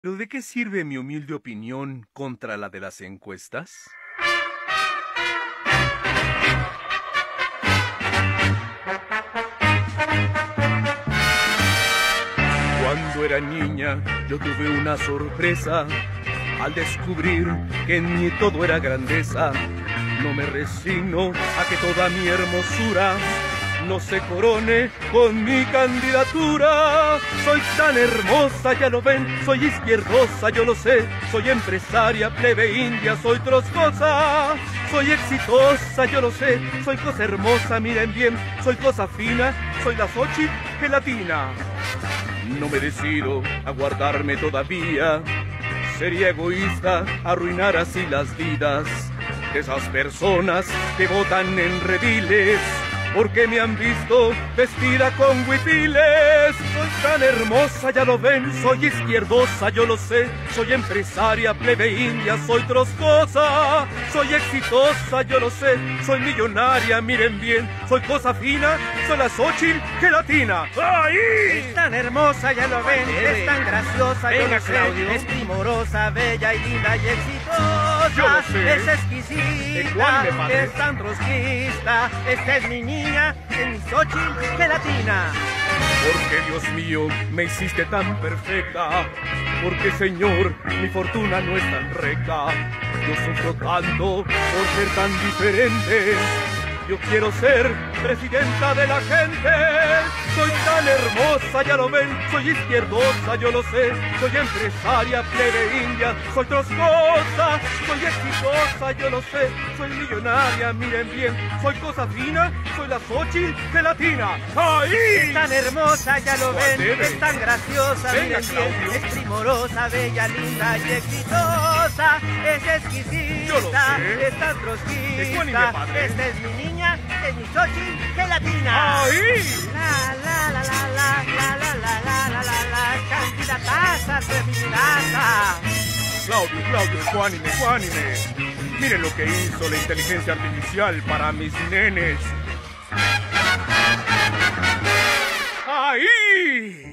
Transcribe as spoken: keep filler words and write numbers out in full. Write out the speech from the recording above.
¿Pero de qué sirve mi humilde opinión contra la de las encuestas? Cuando era niña yo tuve una sorpresa al descubrir que en mí todo era grandeza. No me resigno a que toda mi hermosura no se corone con mi candidatura. Soy tan hermosa, ya lo ven, soy izquierdosa, yo lo sé. Soy empresaria, plebe india, soy troscosa. Soy exitosa, yo lo sé, soy cosa hermosa, miren bien. Soy cosa fina, soy la Xochitl gelatina. No me decido a guardarme todavía. Sería egoísta arruinar así las vidas de esas personas que votan en rediles porque me han visto vestida con huipiles. Soy tan hermosa, ya lo ven, soy izquierdosa, yo lo sé. Soy empresaria, plebe india, soy troscosa. Soy exitosa, yo lo sé, soy millonaria, miren bien. Soy cosa fina, soy la Xochitl gelatina. ¡Ahí! Es tan hermosa, ya lo ven, es tan graciosa, Venga, yo lo sé. Claudio. Es primorosa, bella y linda y exitosa. Yo lo sé. Es exquisita, Ecuánime, padre. es tan trotskista. Esta es mi niña, es mi Xochitl gelatina. Porque Dios mío, me hiciste tan perfecta. Porque Señor, mi fortuna no es tan recta. Yo sufro tanto por ser tan diferente. Yo quiero ser presidenta de la gente. Soy tan hermosa, ya lo ven. Soy izquierdosa, yo lo sé. Soy empresaria, plebe india. Soy troscosa, soy exitosa, yo lo sé. Soy millonaria, miren bien. Soy cosa fina, soy la Xochitl gelatina. ¡Ahí! Es tan hermosa, ya lo ven, Debe. es tan graciosa, Venga, miren bien. Claudio. Es primorosa, bella, linda y exitosa. Es exquisita, Yo lo sé. es tan trotskista. Ecuánime, padre. Esta es mi niña, es mi Xochitl gelatina. ¡Ahí! La la la la la la la la la la la la candidataza, candidataza. Claudio, Claudio, ecuánime, ecuánime. Miren lo que hizo la inteligencia artificial para mis nenes. ¡Ahí!